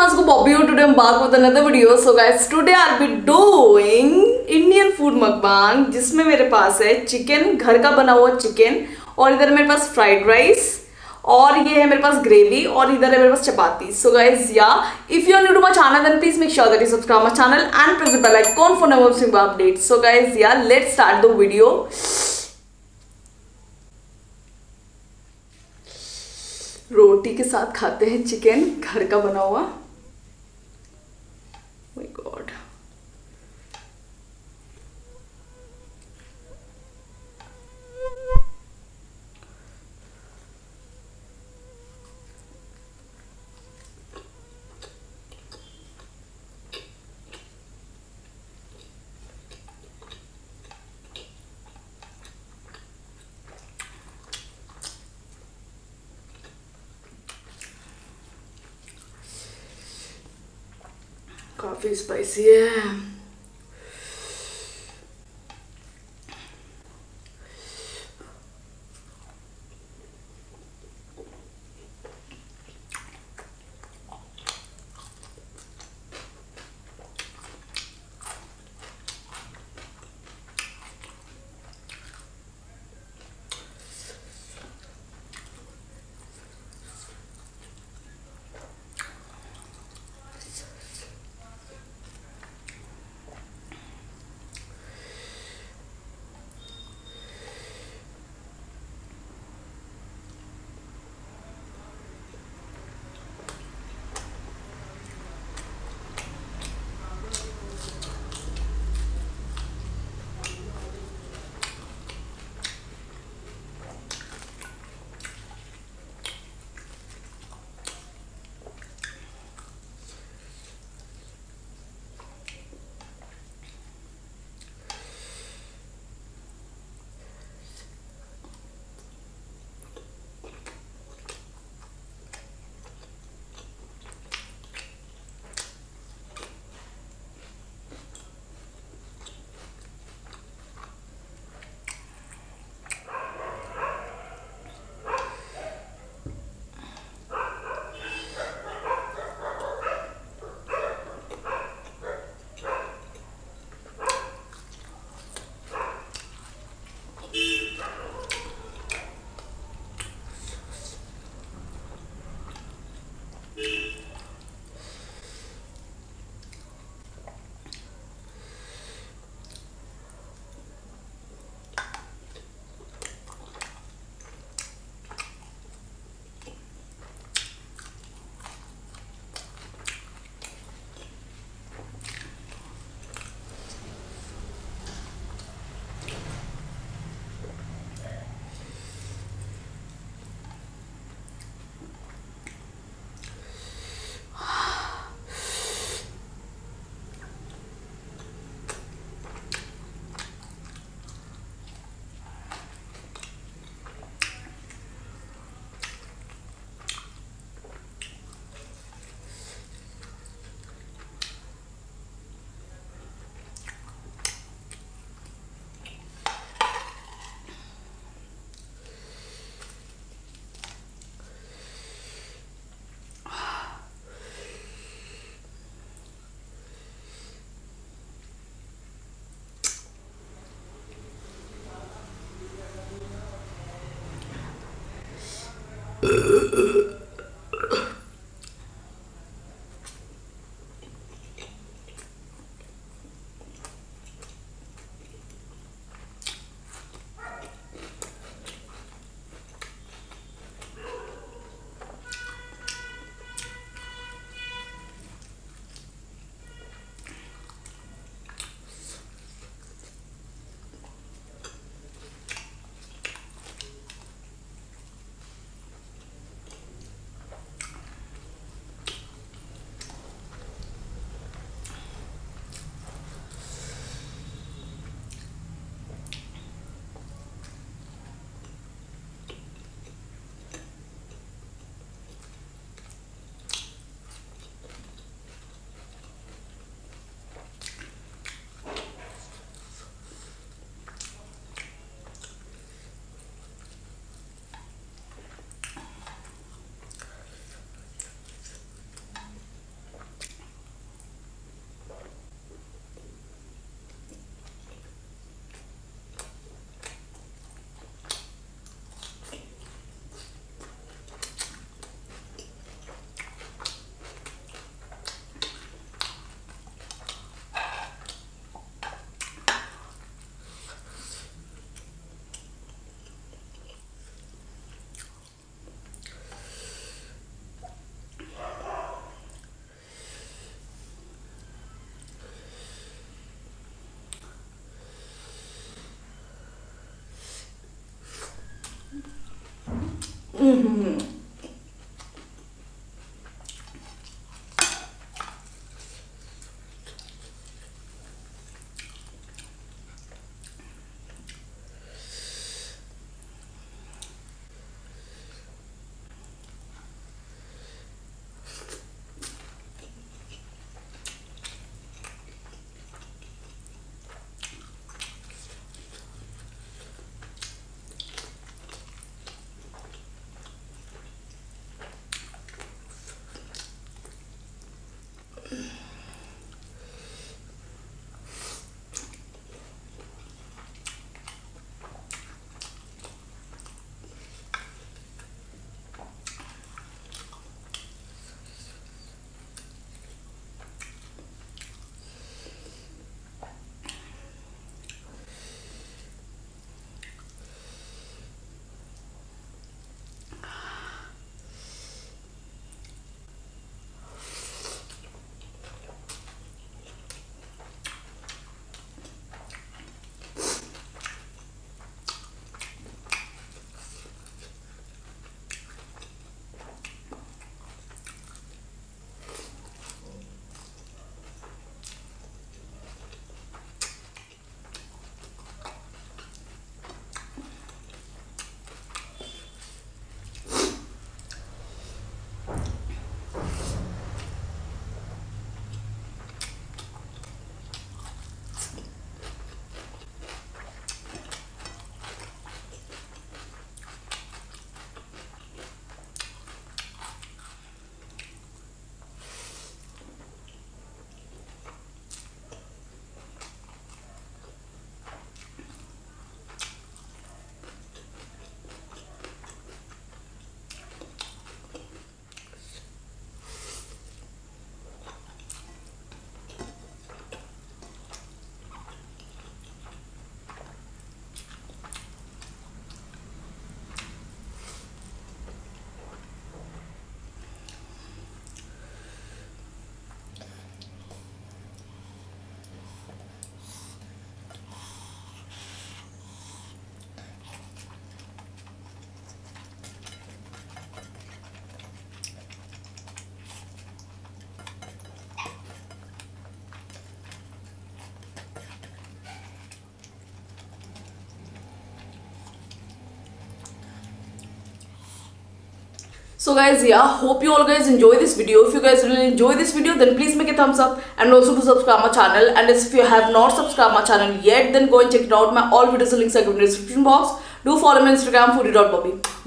what's up Bobby? Today I'm back with another video. So guys, today I'll be doing Indian food mukbang जिसमें मेरे पास है chicken, घर का बना हुआ चिकन, और इधर मेरे पास फ्राइड राइस, और ये है मेरे पास ग्रेवी, और इधर है मेरे पास चपाती. So guys, yeah, if you are new to my channel then please make sure that you subscribe my channel and press the bell icon for never missing updates. So guys, yeah, let's start the video. रोटी के साथ खाते हैं chicken, घर का बना हुआ. My god, काफी spicy है. So guys, yeah, hope you all guys enjoy this video. If you guys really enjoy this video, then please make a thumbs up and also do subscribe my channel. And if you have not subscribed my channel yet, then go and check it out. My all videos links are given in the description box. Do follow me on Instagram foodie.bobby.